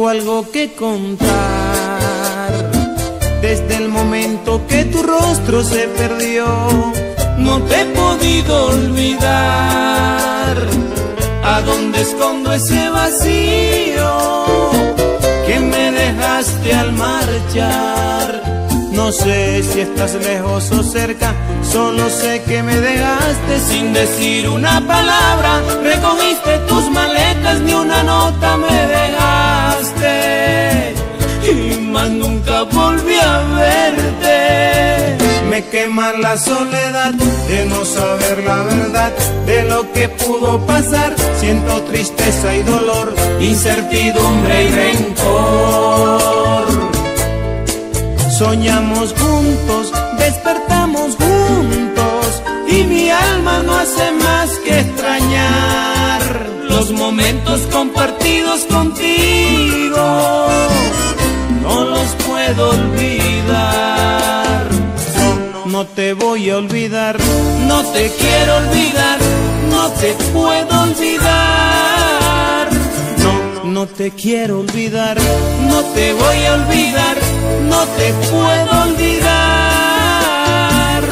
algo que contar. Desde el momento que tu rostro se perdió, no te he podido olvidar. ¿A dónde escondo ese vacío que me dejaste al marchar? No sé si estás lejos o cerca, solo sé que me dejaste sin decir una palabra. Recogiste tus maletas, ni una nota me dejaste, y más nunca volví a verte. Me quema la soledad de no saber la verdad de lo que pudo pasar. Siento tristeza y dolor, incertidumbre y rencor. Soñamos juntos, despertamos juntos, y mi alma no hace más que extrañar los momentos compartidos contigo. No los puedo olvidar. No te voy a olvidar, no te quiero olvidar, no te puedo olvidar. No te quiero olvidar, no te voy a olvidar, no te puedo olvidar.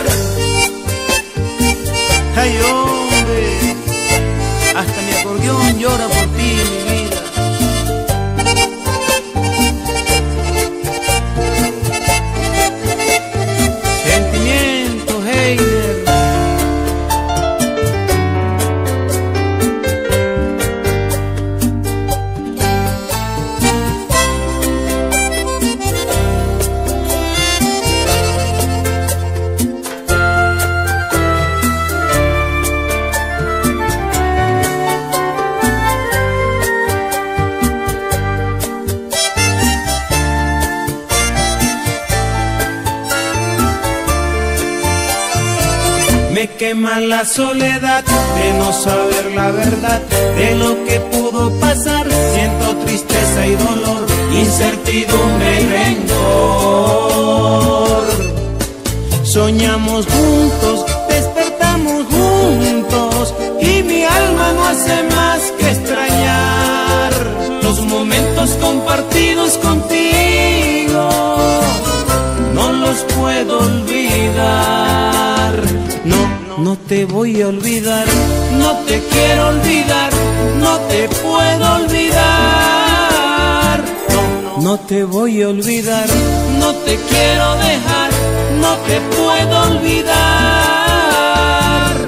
Ay, hombre, hasta mi acordeón llora por ti, mi vida. Sentimiento, Heiner. Me quema la soledad de no saber la verdad de lo que pudo pasar. Siento tristeza y dolor, incertidumbre y rencor. Soñamos juntos, despertamos juntos, y mi alma no hace más que extrañar los momentos compartidos contigo. No los puedo olvidar. No te voy a olvidar, no te quiero olvidar, no te puedo olvidar. No te voy a olvidar, no te quiero dejar, no te puedo olvidar.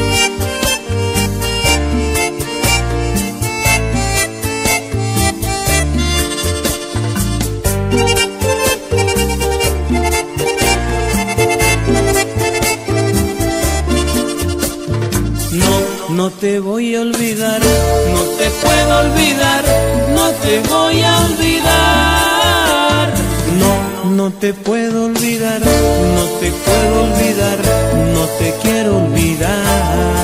No te voy a olvidar, no te puedo olvidar, no te voy a olvidar. No te puedo olvidar, no te puedo olvidar, no te quiero olvidar.